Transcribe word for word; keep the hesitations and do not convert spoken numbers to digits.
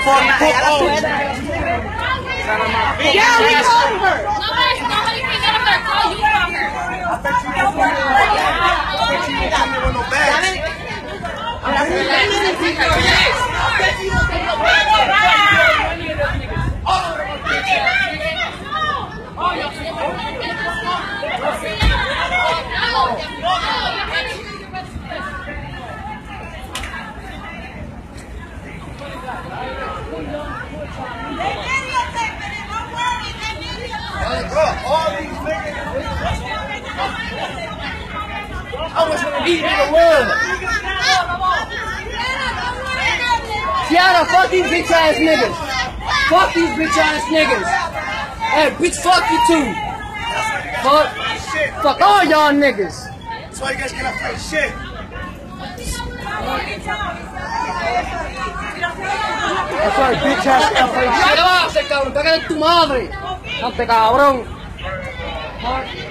fucking cook all. Yeah, we called her. Nobody, nobody can get up there. Call you from her. I bet you ain't coming with no bags. Bro, all these niggas. I was gonna eat in the world. Tiana, fuck these bitch ass niggas. Fuck these bitch ass niggas. Hey, bitch, fuck you too. Fuck, fuck all y'all niggas. That's why you guys cannot play shit. That's why bitch ass cannot play shit. Cállate, cabrón, cállate tu madre. Cante, cabrón.